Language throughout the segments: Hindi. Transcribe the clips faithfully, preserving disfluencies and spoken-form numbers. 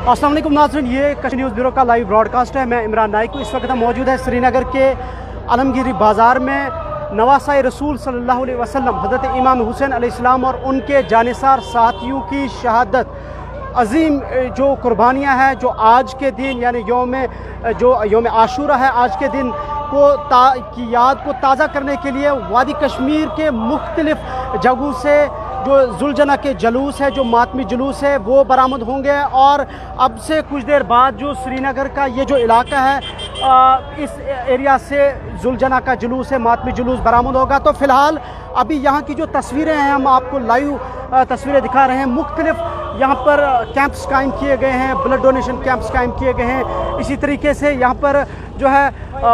अस्सलाम वालेकुम नाज़रीन, ये कश्मीर न्यूज़ ब्यूरो का लाइव ब्रॉडकास्ट है। मैं इमरान नाइक हूँ। इस वक्त हम मौजूद है श्रीनगर के आलमगीरी बाज़ार में। नवासा रसूल सल्लल्लाहु अलैहि वसल्लम हज़रत इमाम हुसैन अलैहिस्सलाम और उनके जानिसार साथियों की शहादत अजीम जो कुर्बानियाँ हैं, जो आज के दिन यानी योम जो योम आशूरा है, आज के दिन को ता की याद को ताज़ा करने के लिए वादी कश्मीर के मुख्तलिफ जगहों से जो जुलजना के जुलूस है, जो मातमी जुलूस है, वो बरामद होंगे। और अब से कुछ देर बाद जो श्रीनगर का ये जो इलाका है, आ, इस एरिया से जुलजना का जुलूस है, मातमी जुलूस बरामद होगा। तो फ़िलहाल अभी यहाँ की जो तस्वीरें हैं, हम आपको लाइव तस्वीरें दिखा रहे हैं। मुख्तलिफ यहाँ पर कैंप्स कायम किए गए हैं, ब्लड डोनेशन कैंप्स कायम किए गए हैं। इसी तरीके से यहाँ पर जो है आ,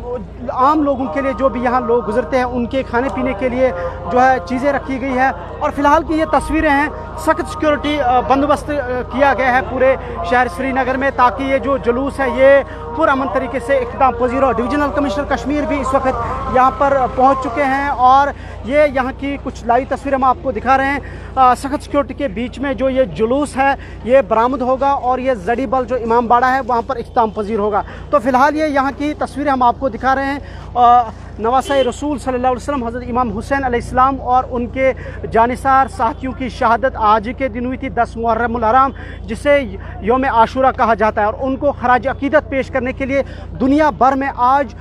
आम लोगों के लिए, जो भी यहाँ लोग गुजरते हैं, उनके खाने पीने के लिए जो है चीज़ें रखी गई है। और फ़िलहाल की ये तस्वीरें हैं, सख्त सिक्योरिटी बंदोबस्त किया गया है पूरे शहर श्रीनगर में, ताकि ये जो जुलूस है ये पुरअमन तरीके से इख्तिताम पजीर हो। डिवीजनल कमिश्नर कश्मीर भी इस वक्त यहाँ पर पहुँच चुके हैं और ये यहाँ की कुछ लाइव तस्वीरें हम आपको दिखा रहे हैं। सख्त सिक्योरिटी के बीच में जो ये जुलूस है ये बरामद होगा और ये जड़ीबल जो इमाम बाड़ा है वहाँ पर इख्तिताम पजीर होगा। तो फ़िलहाल ये यहाँ की तस्वीरें हम आपको दिखा रहे हैं। नवासा रसूल सल्लल्लाहु अलैहि वसल्लम हज़रत इमाम हुसैन अलैहिस्सलाम और उनके जानिसार साथियों की शहादत आज के दिन हुई थी, दस मुहर्रमुल हराम, जिसे योम आशूरा कहा जाता है। और उनको खराज अकीदत पेश करने के लिए दुनिया भर में आज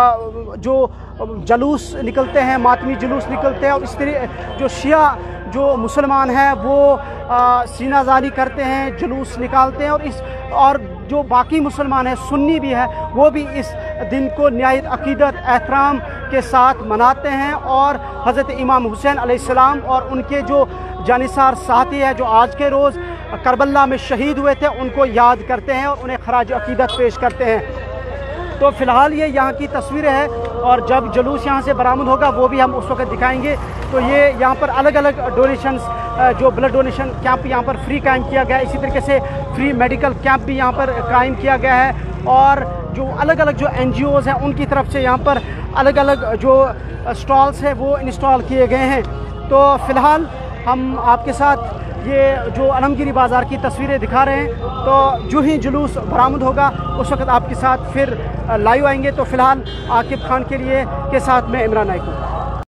जो जुलूस निकलते हैं, मातमी जुलूस निकलते हैं। और इस तरह जो शिया जो मुसलमान हैं वो सीनाजारी करते हैं, जुलूस निकालते हैं। और इस और जो बाकी मुसलमान हैं, सुन्नी भी है, वो भी इस दिन को निहायत अकीदत एहतराम के साथ मनाते हैं और हज़रत इमाम हुसैन अलैहिस्सलाम और उनके जो जानिसार साथी है, जो आज के रोज़ करबला में शहीद हुए थे, उनको याद करते हैं और उन्हें खराज अकीदत पेश करते हैं। तो फ़िलहाल ये यहाँ की तस्वीरें हैं और जब जुलूस यहाँ से बरामद होगा वो भी हम उस वक्त दिखाएंगे। तो ये यहाँ पर अलग अलग डोनेशंस, जो ब्लड डोनेशन कैंप यहाँ पर फ्री कायम किया गया है। इसी तरीके से फ्री मेडिकल कैंप भी यहाँ पर कायम किया गया है। और जो अलग अलग जो एन जी ओज़ हैं उनकी तरफ से यहाँ पर अलग अलग जो स्टॉल्स हैं वो इंस्टॉल किए गए हैं। तो फ़िलहाल हम आपके साथ ये जो आलमगीरी बाज़ार की तस्वीरें दिखा रहे हैं। तो जो ही जुलूस बरामद होगा उस वक्त आपके साथ फिर लाइव आएंगे। तो फ़िलहाल आकिब खान के लिए के साथ मैं इमरान नाइक हूँ।